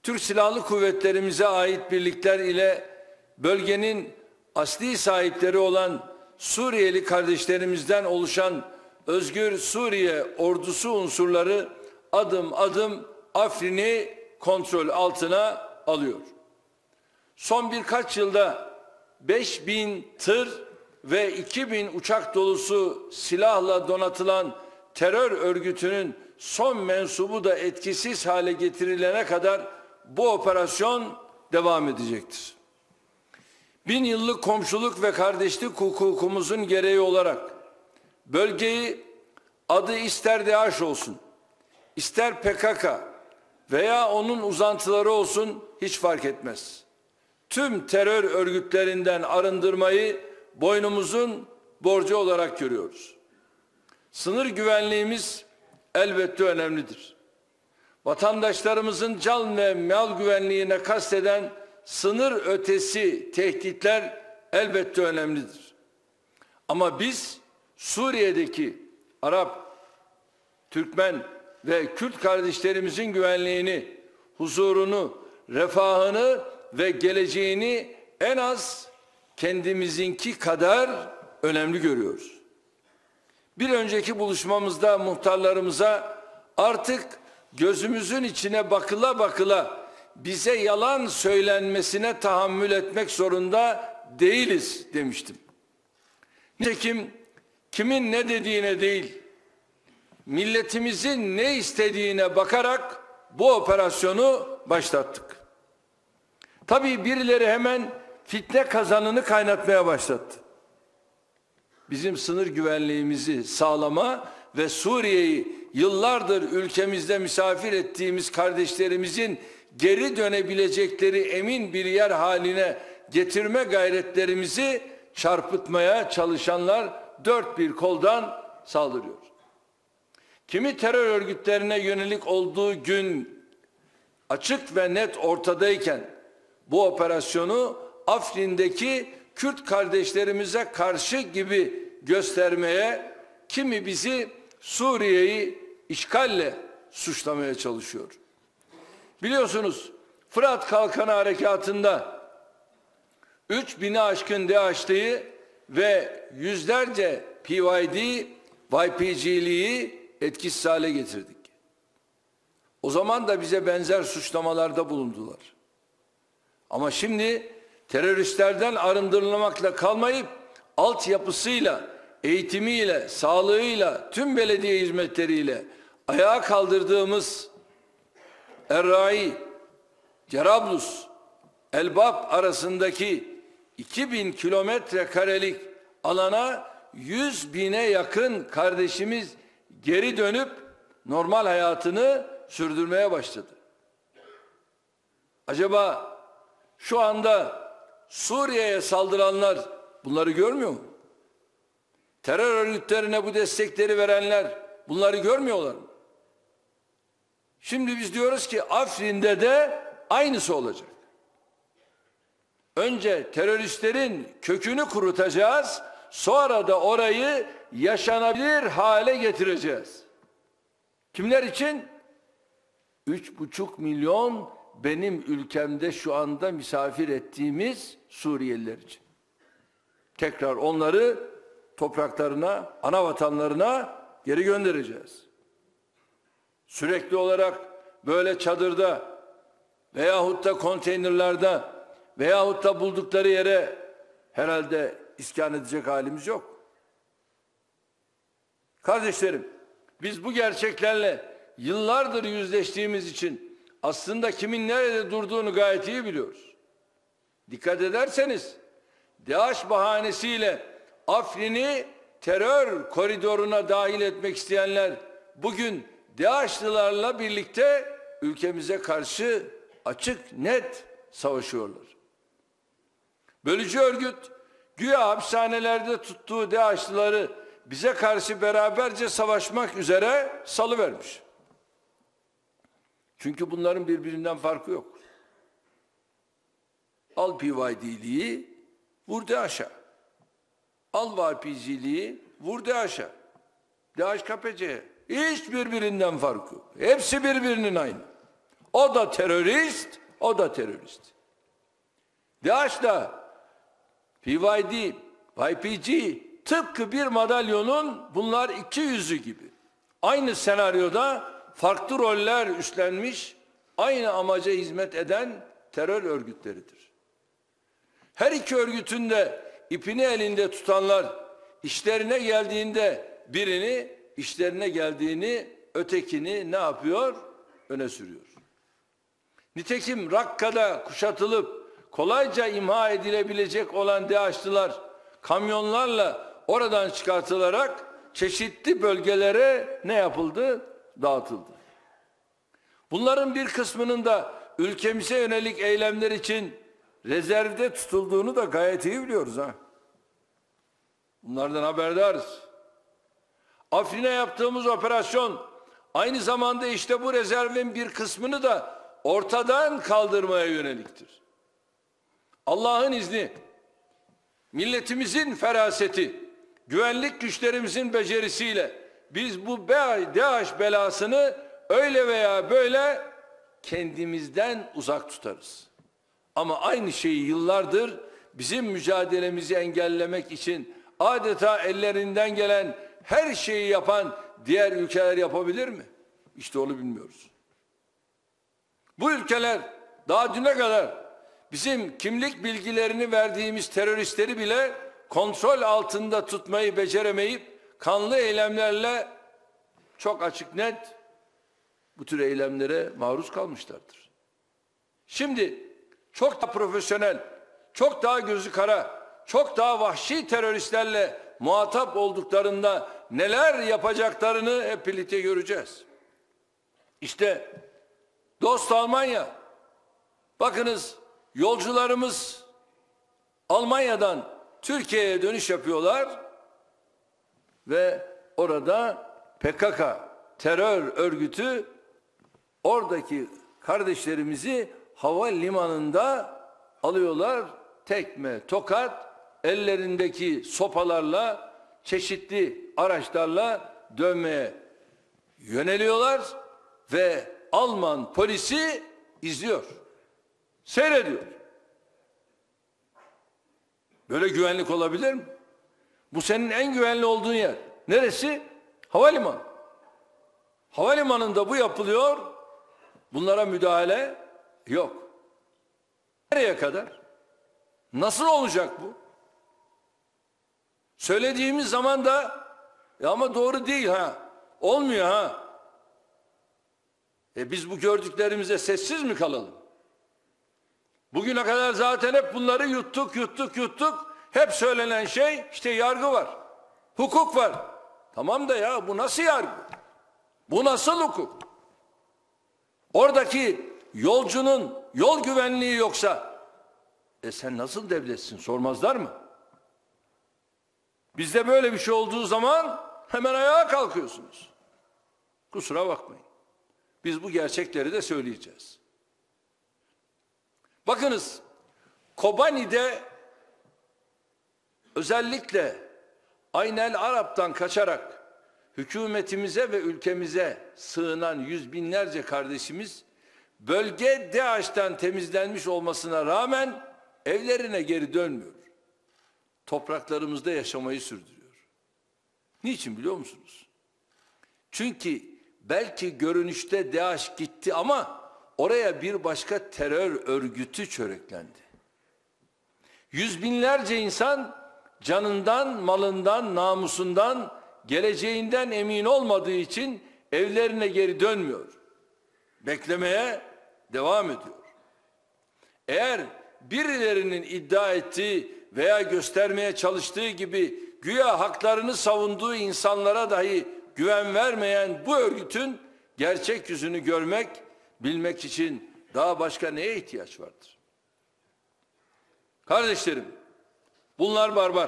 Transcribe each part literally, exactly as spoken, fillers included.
Türk Silahlı Kuvvetlerimize ait birlikler ile bölgenin asli sahipleri olan Suriyeli kardeşlerimizden oluşan Özgür Suriye Ordusu unsurları adım adım Afrin'i kontrol altına alıyor. Son birkaç yılda beş bin tır ve iki bin uçak dolusu silahla donatılan terör örgütünün son mensubu da etkisiz hale getirilene kadar bu operasyon devam edecektir. Bin yıllık komşuluk ve kardeşlik hukukumuzun gereği olarak bölgeyi adı ister DAEŞ olsun, ister P K K veya onun uzantıları olsun hiç fark etmez. Tüm terör örgütlerinden arındırmayı boynumuzun borcu olarak görüyoruz. Sınır güvenliğimiz elbette önemlidir. Vatandaşlarımızın can ve mal güvenliğine kasteden sınır ötesi tehditler elbette önemlidir. Ama biz Suriye'deki Arap, Türkmen ve Kürt kardeşlerimizin güvenliğini, huzurunu, refahını ve geleceğini en az kendimizinki kadar önemli görüyoruz. Bir önceki buluşmamızda muhtarlarımıza artık gözümüzün içine bakıla bakıla bize yalan söylenmesine tahammül etmek zorunda değiliz demiştim. Nitekim kimin ne dediğine değil, milletimizin ne istediğine bakarak bu operasyonu başlattık. Tabii birileri hemen fitne kazanını kaynatmaya başlattı. Bizim sınır güvenliğimizi sağlama ve Suriye'yi yıllardır ülkemizde misafir ettiğimiz kardeşlerimizin geri dönebilecekleri emin bir yer haline getirme gayretlerimizi çarpıtmaya çalışanlar dört bir koldan saldırıyor. Kimi terör örgütlerine yönelik olduğu gün açık ve net ortadayken bu operasyonu Afrin'deki Kürt kardeşlerimize karşı gibi göstermeye, kimi bizi Suriye'yi işgalle suçlamaya çalışıyor. Biliyorsunuz Fırat Kalkanı Harekatı'nda üç bini aşkın DAEŞ'liyi ve yüzlerce P Y D, Y P G'liyi etkisiz hale getirdik. O zaman da bize benzer suçlamalarda bulundular. Ama şimdi teröristlerden arındırılmakla kalmayıp altyapısıyla, eğitimiyle, sağlığıyla, tüm belediye hizmetleriyle ayağa kaldırdığımız Errai, Cerablus, Elbap arasındaki iki bin kilometre karelik alana yüz bine yakın kardeşimiz geri dönüp normal hayatını sürdürmeye başladı. Acaba şu anda Suriye'ye saldıranlar bunları görmüyor mu? Terör örgütlerine bu destekleri verenler bunları görmüyorlar mı? Şimdi biz diyoruz ki Afrin'de de aynısı olacak. Önce teröristlerin kökünü kurutacağız, sonra da orayı yaşanabilir hale getireceğiz. Kimler için? Üç buçuk milyon benim ülkemde şu anda misafir ettiğimiz Suriyeliler için. Tekrar onları topraklarına, ana vatanlarına geri göndereceğiz. Sürekli olarak böyle çadırda veyahut da konteynerlarda veyahut da buldukları yere herhalde iskan edecek halimiz yok. Kardeşlerim, biz bu gerçeklerle yıllardır yüzleştiğimiz için aslında kimin nerede durduğunu gayet iyi biliyoruz. Dikkat ederseniz DAEŞ bahanesiyle Afrin'i terör koridoruna dahil etmek isteyenler bugün DAEŞ'lılarla birlikte ülkemize karşı açık net savaşıyorlar. Bölücü örgüt güya hapishanelerde tuttuğu DAEŞ'lıları bize karşı beraberce savaşmak üzere salıvermiş. Çünkü bunların birbirinden farkı yok. Al P Y D'liği vur DAEŞ'a. Al Y P G'liği vur DAEŞ'a. DAEŞ K P C'ye. Hiç birbirinden farkı yok. Hepsi birbirinin aynı. O da terörist, o da terörist. DAEŞ'la P Y D, Y P G tıpkı bir madalyonun bunlar iki yüzü gibi. Aynı senaryoda farklı roller üstlenmiş, aynı amaca hizmet eden terör örgütleridir. Her iki örgütün de ipini elinde tutanlar işlerine geldiğinde birini, işlerine geldiğini ötekini ne yapıyor? Öne sürüyor. Nitekim Rakka'da kuşatılıp kolayca imha edilebilecek olan DAEŞ'lılar kamyonlarla oradan çıkartılarak çeşitli bölgelere ne yapıldı? Dağıtıldı. Bunların bir kısmının da ülkemize yönelik eylemler için rezervde tutulduğunu da gayet iyi biliyoruz ha. Bunlardan haberdarız. Afrin'e yaptığımız operasyon aynı zamanda işte bu rezervin bir kısmını da ortadan kaldırmaya yöneliktir. Allah'ın izni, milletimizin feraseti, güvenlik güçlerimizin becerisiyle biz bu DAEŞ belasını öyle veya böyle kendimizden uzak tutarız. Ama aynı şeyi yıllardır bizim mücadelemizi engellemek için adeta ellerinden gelen her şeyi yapan diğer ülkeler yapabilir mi? İşte onu bilmiyoruz. Bu ülkeler daha düne kadar bizim kimlik bilgilerini verdiğimiz teröristleri bile kontrol altında tutmayı beceremeyip kanlı eylemlerle çok açık net bu tür eylemlere maruz kalmışlardır. Şimdi çok daha profesyonel, çok daha gözü kara, çok daha vahşi teröristlerle muhatap olduklarında neler yapacaklarını hep birlikte göreceğiz. İşte dost Almanya, bakınız yolcularımız Almanya'dan Türkiye'ye dönüş yapıyorlar ve orada P K K terör örgütü oradaki kardeşlerimizi havalimanında alıyorlar, tekme, tokat, ellerindeki sopalarla, çeşitli araçlarla dönmeye yöneliyorlar ve Alman polisi izliyor, seyrediyor. Böyle güvenlik olabilir mi? Bu senin en güvenli olduğun yer. Neresi? Havalimanı. Havalimanında bu yapılıyor, bunlara müdahale yok. Nereye kadar? Nasıl olacak bu? Söylediğimiz zaman da ya ama doğru değil ha. Olmuyor ha. E biz bu gördüklerimize sessiz mi kalalım? Bugüne kadar zaten hep bunları yuttuk, yuttuk, yuttuk. Hep söylenen şey işte yargı var. Hukuk var. Tamam da ya bu nasıl yargı? Bu nasıl hukuk? Oradaki yolcunun yol güvenliği yoksa e sen nasıl devletsin sormazlar mı? Bizde böyle bir şey olduğu zaman hemen ayağa kalkıyorsunuz. Kusura bakmayın. Biz bu gerçekleri de söyleyeceğiz. Bakınız, Kobani'de özellikle Aynel Arap'tan kaçarak hükümetimize ve ülkemize sığınan yüz binlerce kardeşimiz bölge DAEŞ'ten temizlenmiş olmasına rağmen evlerine geri dönmüyor. Topraklarımızda yaşamayı sürdürüyor. Niçin biliyor musunuz? Çünkü belki görünüşte DAEŞ gitti ama oraya bir başka terör örgütü çöreklendi. Yüz binlerce insan canından, malından, namusundan, geleceğinden emin olmadığı için evlerine geri dönmüyor. Beklemeye devam ediyor. Eğer birilerinin iddia ettiği veya göstermeye çalıştığı gibi güya haklarını savunduğu insanlara dahi güven vermeyen bu örgütün gerçek yüzünü görmek, bilmek için daha başka neye ihtiyaç vardır? Kardeşlerim, bunlar barbar.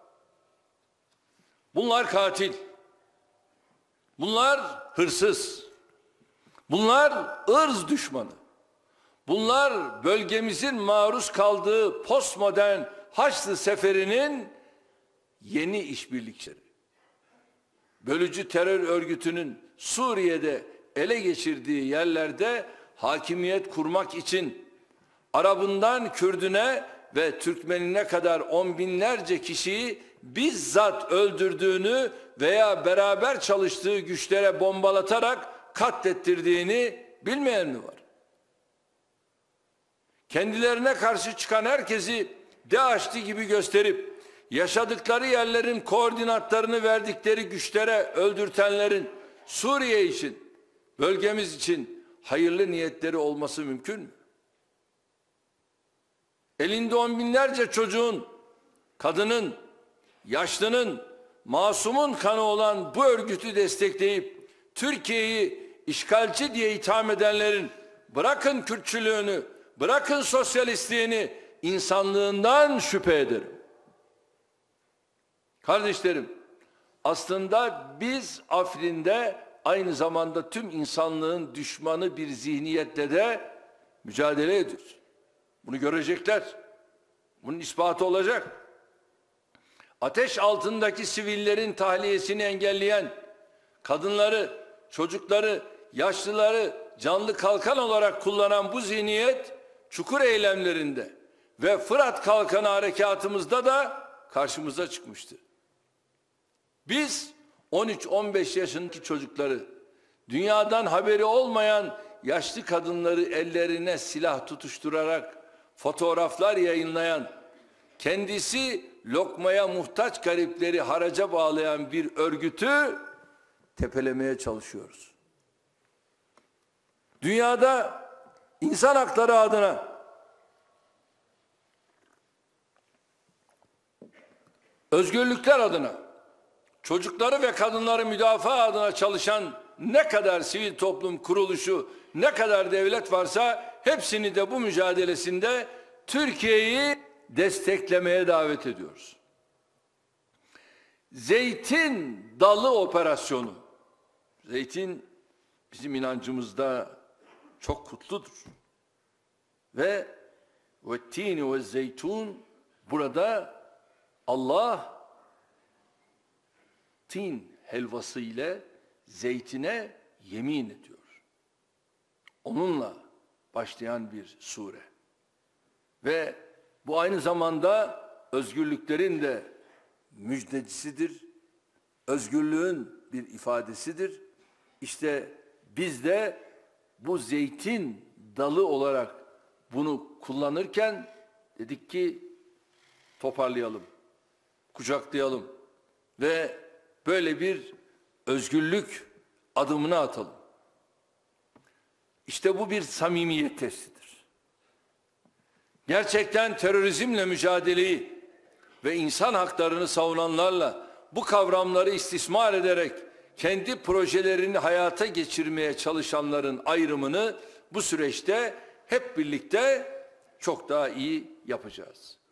Bunlar katil. Bunlar hırsız. Bunlar ırz düşmanı. Bunlar bölgemizin maruz kaldığı postmodern Haçlı seferinin yeni işbirlikçileri. Bölücü terör örgütünün Suriye'de ele geçirdiği yerlerde hakimiyet kurmak için Arabından Kürdüne ve Türkmenine kadar on binlerce kişiyi bizzat öldürdüğünü veya beraber çalıştığı güçlere bombalatarak katlettirdiğini bilmeyen mi var? Kendilerine karşı çıkan herkesi DAEŞ'li gibi gösterip yaşadıkları yerlerin koordinatlarını verdikleri güçlere öldürtenlerin Suriye için, bölgemiz için hayırlı niyetleri olması mümkün mü? Elinde on binlerce çocuğun, kadının, yaşlının, masumun kanı olan bu örgütü destekleyip Türkiye'yi işgalci diye itham edenlerin bırakın Kürtçülüğünü, bırakın sosyalistliğini, insanlığından şüphe ederim. Kardeşlerim, aslında biz Afrin'de aynı zamanda tüm insanlığın düşmanı bir zihniyetle de mücadele ediyoruz. Bunu görecekler. Bunun ispatı olacak. Ateş altındaki sivillerin tahliyesini engelleyen, kadınları, çocukları, yaşlıları canlı kalkan olarak kullanan bu zihniyet çukur eylemlerinde ve Fırat Kalkanı harekatımızda da karşımıza çıkmıştı. Biz on üç on beş yaşındaki çocukları, dünyadan haberi olmayan yaşlı kadınları ellerine silah tutuşturarak fotoğraflar yayınlayan, kendisi lokmaya muhtaç garipleri haraca bağlayan bir örgütü tepelemeye çalışıyoruz. Dünyada insan hakları adına, özgürlükler adına, çocukları ve kadınları müdafaa adına çalışan ne kadar sivil toplum kuruluşu, ne kadar devlet varsa hepsini de bu mücadelesinde Türkiye'yi desteklemeye davet ediyoruz. Zeytin Dalı Operasyonu. Zeytin bizim inancımızda çok kutludur. Ve ve tini ve zeytun, burada Allah tin helvası ile zeytine yemin ediyor. Onunla başlayan bir sure. Ve bu aynı zamanda özgürlüklerin de müjdecisidir. Özgürlüğün bir ifadesidir. İşte biz de bu zeytin dalı olarak bunu kullanırken dedik ki toparlayalım, kucaklayalım ve böyle bir özgürlük adımını atalım. İşte bu bir samimiyet testidir. Gerçekten terörizmle mücadeleyi ve insan haklarını savunanlarla bu kavramları istismar ederek kendi projelerini hayata geçirmeye çalışanların ayrımını bu süreçte hep birlikte çok daha iyi yapacağız.